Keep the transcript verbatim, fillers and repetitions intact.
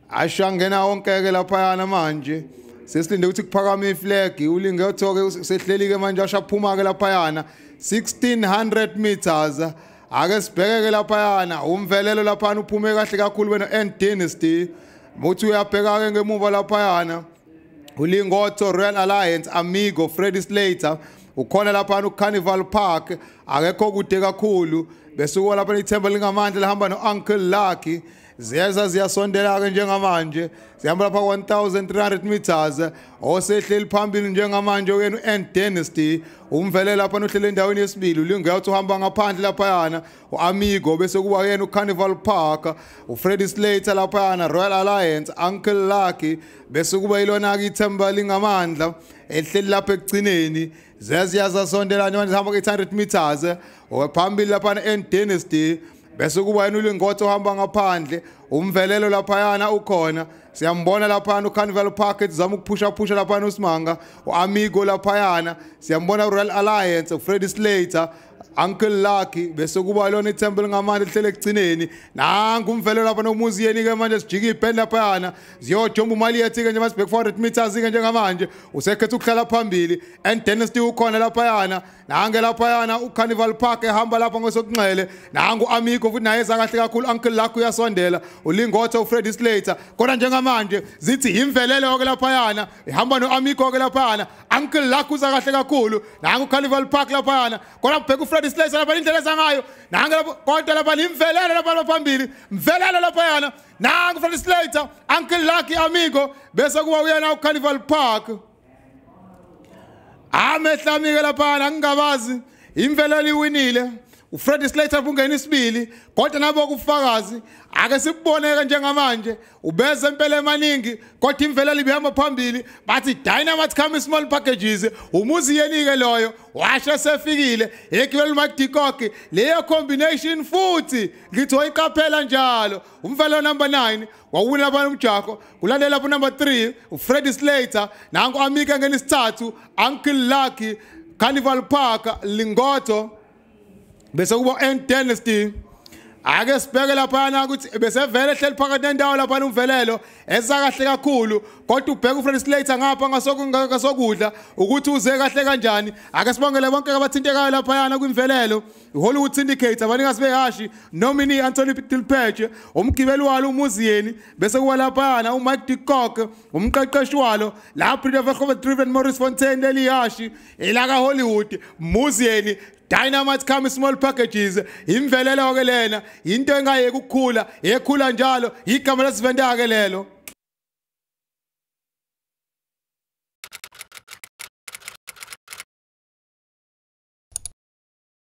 ashangena wonke ke lapha yana manje sesilinde ukuthi kuphakame iflag ulinge uthoke sehleli ke manje ashaphuma ke lapha yana sixteen hundred meters ake sibheke ke lapha yana umvelelo lapha uphume kahle kakhulu wena N Dynasty muthi uyabheka ke ngemuva lapha yana ulingotho Royal Alliance Amigo Freddie Slater ukhona lapha uCarnival Park akekho kude kakhulu bese kuwa lapha ithemba lingamandla lihamba noUncle Lucky ziyeza ziyasondela ke njengamanje zihamba lapha one thousand three hundred meters osehleli phambili njengamanje wena uN Dynasty umvelelo lapha nohlele endaweni yesibili ulingathi uhamba ngaphandle lapha yana uAmigo bese kuba yena uCarnival Park uFreddie Slater lapha yana Royal Alliance Uncle Lucky bese kuba ilona ke ithemba lingamandla ehleli lapha ekugcineni zeziyaza sondelana manje hamba ke eight hundred meters ophambili lapha N Dynasty bese kuba yena ulingotho uhamba ngaphandle umvelelo lapha yana ukhona siyambona lapha uCarnival Park ezama ukuphusha phusha lapha uSimanga uAmigo lapha yana siyambona uRoyal Alliance uFreddie Slater Uncle Lucky bese kuba lona ithemba lingamandla lihlele ekugcineni nangu umvelelo lapha nomuzi yeni ke manje sijika ibhend lapha yana ziyojomba imali yethi ke nje masibhek four hundred meters ke njengamanje usekhetha ukuhlala phambili and Dynasty ukhona lapha yana nange lapha yana uCarnival Park ehamba lapha ngosokunxele nangu Amigo futhi naye eza kahle kakhulu Uncle Lucky uyasondela ulingotho uFreddie Slater kodwa njengamanje zithi imvelelo ke lapha yana ihamba noAmigo ke lapha yana Uncle Lucky uza kahle kakhulu nangu uCarnival Park lapha yana kodwa ubheka uFreddie Slater lapha indlela zangayo nange lapha kodwa lapha imvelelo lapha phambili imvelelo lapha yana nangu uFreddie Slater Uncle Lucky Amigo bese kuba uyena uCarnival Park amehlamike lapha ngingabazi imvelelo iwinile uFreddie Slater ungena isibili kodwa nabo kufakazi ake sikuboneke njengamanje ubeze impela emaningi kodwa imvelelo ibihamba phambili bathi Dynamite come small packages umuzi yenike loyo washa sefikile eGibbel McDecock leyo combination futhi ngithi oyiqaphela njalo umvelelo number nine wawina lapha umjako kulandela lapha number three uFreddie Slater nangu Amika ngeni sithathu Uncle Lucky Carnival Park Lingotho bese kuba N Dynasty ake sibheke lapha na ukuthi bese vele ehleli phakathi nendawo lapha umvelelo esakahle kakhulu kodwa ubheka uFreddie Slater ngapha ngasokudla ukuthi uze kahle kanjani ake sibongele bonke abathintekayo lapha yana kwimvelelo iHollywood Syndicate abaningi sibehashi nominee Anthony Tilpage umgibeli walo umuziyeni bese kuba lapha yana uMike Decock umqeqeshi walo la Private Driven Morris Fontaine elihashi elaka Hollywood muziyeni Dynamite come small packages imvelelo ke lena into engayeke ukukhula ekhula njalo igama lesivenda ke lelo